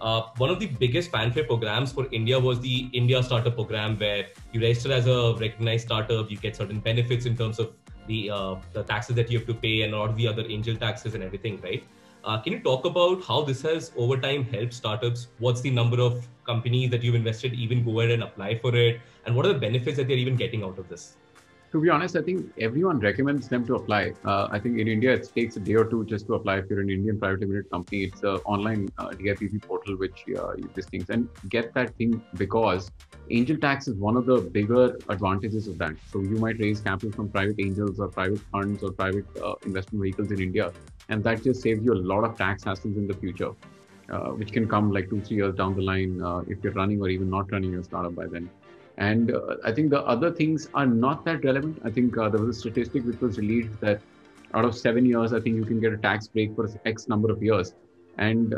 one of the biggest fanfare programs for India was the India Startup Program, where you register as a recognized startup, you get certain benefits in terms of the taxes that you have to pay and all the other angel taxes and everything, right? Can you talk about how this has over time helped startups? What's the number of companies that you've invested even go ahead and apply for it? And what are the benefits that they're even getting out of this? To be honest, I think everyone recommends them to apply. I think in India, it takes a day or two just to apply. If you're an Indian private limited company, it's an online DIPP portal which these things and get that thing, because angel tax is one of the bigger advantages of that. So you might raise capital from private angels or private funds or private investment vehicles in India, and that just saves you a lot of tax hassles in the future, which can come like 2-3 years down the line if you're running or even not running your startup by then. And I think the other things are not that relevant. I think there was a statistic which was released that out of 7 years, I think you can get a tax break for X number of years. And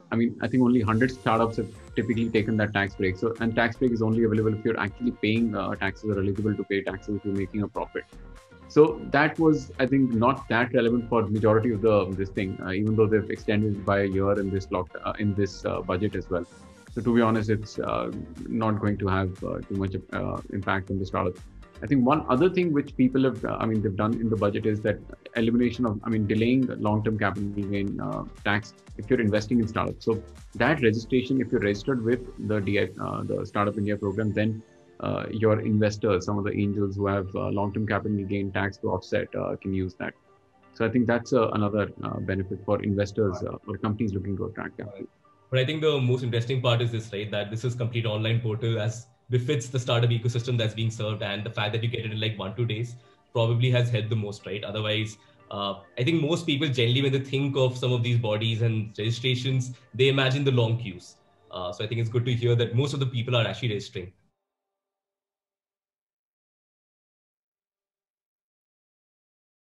I think only 100 startups have typically taken that tax break. So, and tax break is only available if you're actually paying taxes or eligible to pay taxes if you're making a profit. So that was, I think, not that relevant for majority of this thing, even though they've extended it by a year in this budget as well. So to be honest, it's not going to have too much impact on the startups. I think one other thing which people have, they've done in the budget is that elimination of, delaying long-term capital gain tax if you're investing in startups. So that registration, if you're registered with the Startup India program, then your investors, some of the angels who have long-term capital gain tax to offset, can use that. So I think that's another benefit for investors or companies looking to attract capital. But I think the most interesting part is this, right? That this is complete online portal as befits the startup ecosystem that's being served, and the fact that you get it in like 1-2 days probably has helped the most, right? Otherwise, I think most people generally, when they think of some of these bodies and registrations, they imagine the long queues. So I think it's good to hear that most of the people are actually registering.